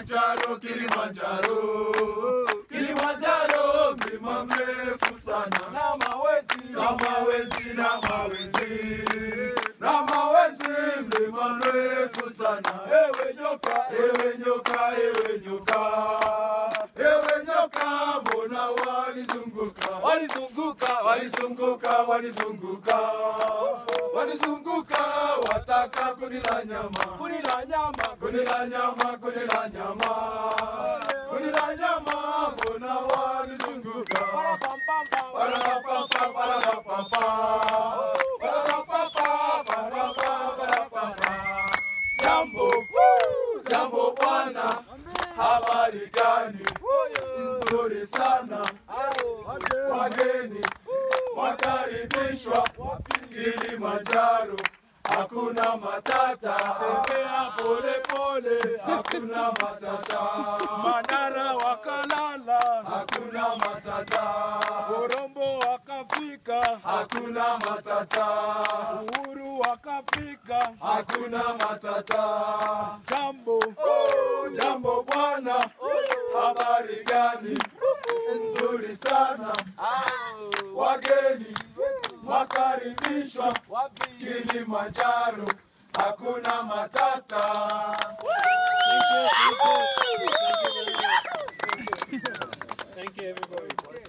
Kilimanjaro, Kilimanjaro, Kilimanjaro, mlima mrefu sana. Na Mawenzi, na Mawenzi, na Mawenzi, na Mawenzi, mlima mrefu sana. Ewe nyoka, ewe nyoka, ewe nyoka, ewe nyoka, mbona walizunguka? Walizunguka, walizunguka, walizunguka, walizunguka, wataka kunila nyama. Kunila nyama, kunila nyama, kunila nyama, kunila nyama, mbona walizunguka? Parapapapa, parapapapa, parapapapa. Jambo, Jambo Bwana, habari gani? Nzuri sana, wageni wakaribishwa Kilimanjaro. Hakuna matata, tembea pole pole, hakuna matata. Manara wakalala, hakuna matata. Korombo wakafika, hakuna matata. Uhuru wakafika, hakuna matata. Jambo, Jambo Bwana, habari gani? Nzuri sana, wageni wakaribishwa Kilimanjaro. Hakuna matata. Thank you everybody.